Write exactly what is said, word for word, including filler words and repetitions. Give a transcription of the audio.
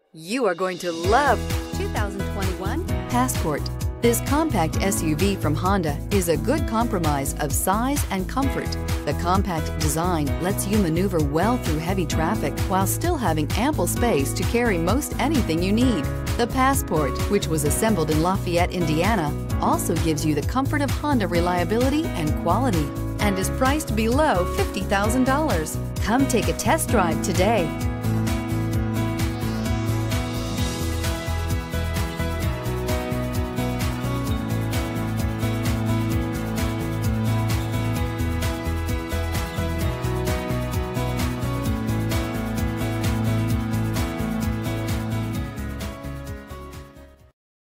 You are going to love two thousand twenty-one Passport. This compact S U V from Honda is a good compromise of size and comfort. The compact design lets you maneuver well through heavy traffic while still having ample space to carry most anything you need. The Passport, which was assembled in Lafayette, Indiana, also gives you the comfort of Honda reliability and quality and is priced below fifty thousand dollars. Come take a test drive today.